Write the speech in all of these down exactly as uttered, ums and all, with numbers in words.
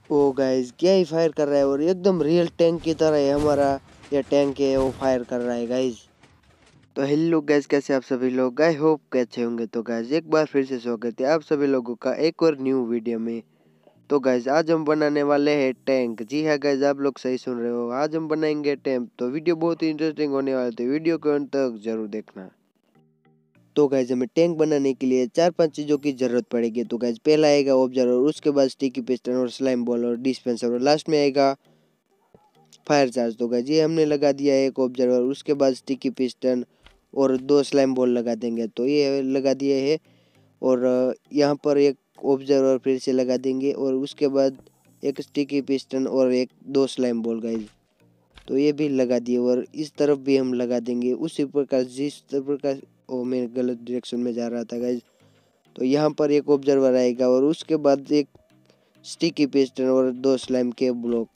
ओ guys क्या ही fire कर रहा है और एकदम रियल टैंक की तरह है हमारा ये टैंक है वो फायर कर रहा है गाइस। तो हेलो गाइस कैसे आप सभी लोग आई होप कि अच्छे होंगे। तो गाइस एक बार फिर से स्वागत है आप सभी लोगों का एक और न्यू वीडियो में। तो गाइस आज हम बनाने वाले हैं टैंक। जी हाँ गाइस आप लोग सही सुन रहे हो, आज हम बनाएंगे टैंक। तो वीडियो बहुत ही इंटरेस्टिंग होने वाला है, तो वीडियो को अंत तक जरूर देखना। तो गाइज हमें टैंक बनाने के लिए चार पांच चीज़ों की ज़रूरत पड़ेगी। तो गाइज पहला आएगा ऑब्जर्वर, उसके बाद स्टिकी पिस्टन और स्लाइम बॉल और डिस्पेंसर और लास्ट में आएगा फायर चार्ज। तो गाइज ये हमने लगा दिया है एक ऑब्जर्वर, उसके बाद स्टिकी पिस्टन और दो स्लाइम बॉल लगा देंगे। तो ये लगा दिए है और यहाँ पर एक ऑब्जर्वर फिर से लगा देंगे और उसके बाद एक स्टिकी पिस्टन और एक दो स्लाइम बॉल गाइज। तो ये भी लगा दिए और इस तरफ भी हम लगा देंगे उसी प्रकार जिस प्रकार। ओ मैं गलत डायरेक्शन में जा रहा था गाइज। तो यहाँ पर एक ऑब्जर्वर आएगा और उसके बाद एक स्टिकी पिस्टन और दो स्लाइम के ब्लॉक।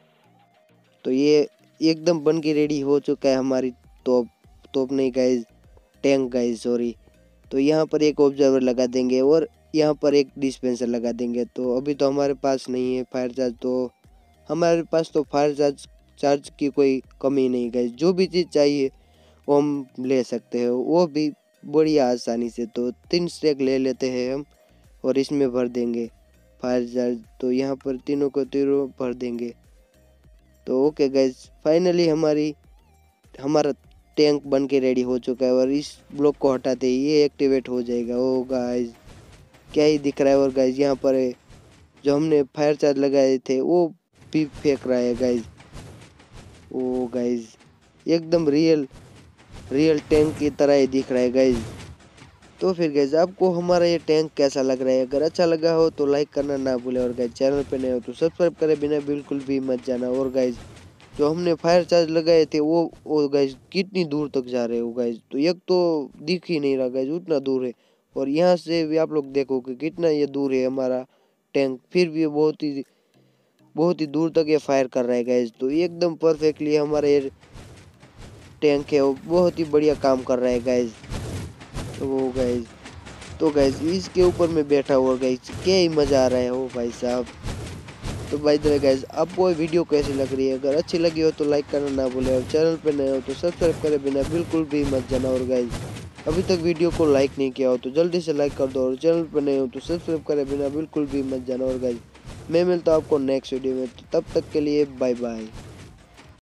तो ये एकदम बन के रेडी हो चुका है हमारी तोप तोप नहीं गाइज, टैंक गाइज सॉरी। तो यहाँ पर एक ऑब्जर्वर लगा देंगे और यहाँ पर एक डिस्पेंसर लगा देंगे। तो अभी तो हमारे पास नहीं है फायर चार्ज, तो हमारे पास तो फायर चार्ज चार्ज की कोई कमी नहीं गाइज। जो भी चीज़ चाहिए वो हम ले सकते हैं, वो भी बढ़िया आसानी से। तो तीन स्टैक ले लेते हैं हम और इसमें भर देंगे फायर चार्ज। तो यहाँ पर तीनों को तीनों भर देंगे। तो ओके गाइज फाइनली हमारी हमारा टैंक बन के रेडी हो चुका है और इस ब्लॉक को हटाते ही ये एक्टिवेट हो जाएगा। ओ गाइज क्या ही दिख रहा है। और गाइज यहाँ पर जो हमने फायर चार्ज लगाए थे वो भी फेंक रहा है गाइज। ओ गाइज एकदम रियल रियल टैंक की तरह ही दिख रहा है गाइज। तो फिर गाइज आपको हमारा ये टैंक कैसा लग रहा है? अगर अच्छा लगा हो तो लाइक करना ना भूले और गाइज चैनल पे नए हो तो सब्सक्राइब करे बिना बिल्कुल भी मत जाना। और गाइज जो हमने फायर चार्ज लगाए थे वो वो गाइज कितनी दूर तक जा रहे हो गाइज। तो एक तो दिख ही नहीं रहा गाइज, उतना दूर है। और यहाँ से भी आप लोग देखो कि कितना ये दूर है हमारा टैंक, फिर भी बहुत ही बहुत ही दूर तक ये फायर कर रहा है गाइज। तो एकदम परफेक्टली हमारा ये टैंक है वो बहुत ही बढ़िया काम कर रहा है गाइज। तो वो गाइज तो गाइज इसके ऊपर में बैठा हुआ गाइज क्या ही मज़ा आ रहा है हो भाई साहब। तो बाय द वे गाइज आपको ये वीडियो कैसी लग रही है? अगर अच्छी लगी हो तो लाइक करना ना भूले और चैनल पे नए हो तो सब्सक्राइब करे बिना बिल्कुल भी मत जाना। और गाइज अभी तक वीडियो को लाइक नहीं किया हो तो जल्दी से लाइक कर दो और चैनल पे नए हो तो सब्सक्राइब करे बिना बिल्कुल भी मत जाना। और गाइज मैं मिलता हूँ आपको नेक्स्ट वीडियो में, तो तब तक के लिए बाय बाय।